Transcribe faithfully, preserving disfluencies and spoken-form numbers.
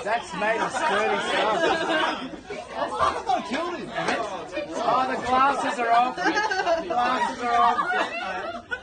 That's made of sturdy stuff. I killed him. Oh, the glasses are off. The glasses are off.